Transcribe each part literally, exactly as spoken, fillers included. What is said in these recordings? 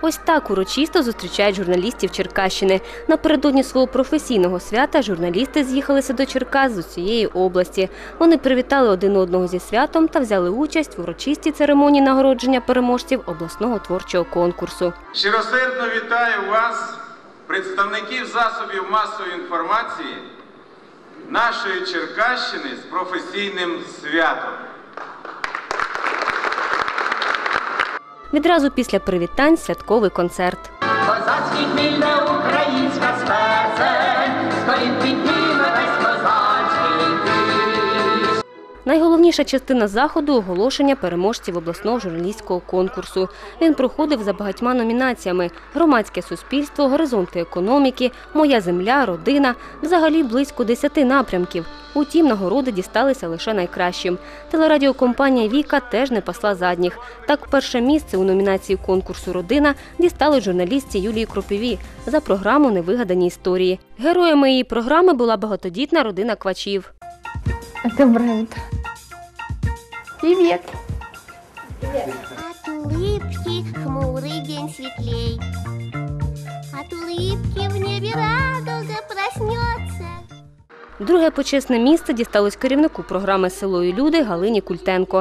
Ось так урочисто зустрічають журналістів Черкащини. Напередодні свого професійного свята журналісти з'їхалися до Черкас з усієї області. Вони привітали один одного зі святом та взяли участь в урочистій церемонії нагородження переможців обласного творчого конкурсу. Щиросердно вітаю вас, представників засобів масової інформації нашої Черкащини, з професійним святом. Відразу після привітань – святковий концерт. Козацький хвильне українська спецень, скоріт підніметесь козацький піс. Найголовніша частина заходу – оголошення переможців обласного журналістського конкурсу. Він проходив за багатьма номінаціями – громадське суспільство, горизонти економіки, моя земля, родина – взагалі близько десяти напрямків. Утім, нагороди дісталися лише найкращим. Телерадіокомпанія «Віка» теж не пасла задніх. Так, перше місце у номінації конкурсу «Родина» дістали журналістці Юлії Кропиві за програму «Невигадані історії». Героями її програми була багатодітна родина Квачів. Доброе утро. Привет. От улыбки хмурый день светлей, от улыбки в небе радуга проснется. Друге почесне місце дісталось керівнику програми «Село і люди» Галині Культенко.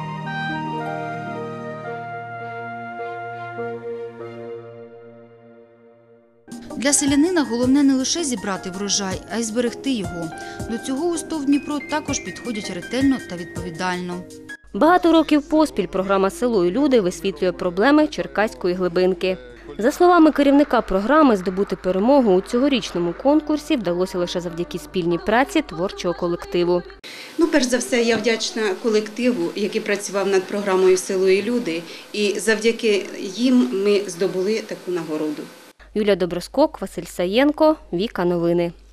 Для селянина головне не лише зібрати врожай, а й зберегти його. До цього у СТОВ Дніпро також підходять ретельно та відповідально. Багато років поспіль програма «Село і люди» висвітлює проблеми черкаської глибинки. За словами керівника програми, здобути перемогу у цьогорічному конкурсі вдалося лише завдяки спільній праці творчого колективу. Ну, перш за все, я вдячна колективу, який працював над програмою «Село і люди», і завдяки їм ми здобули таку нагороду. Юлія Доброскок, Василь Саєнко, Віка Новини.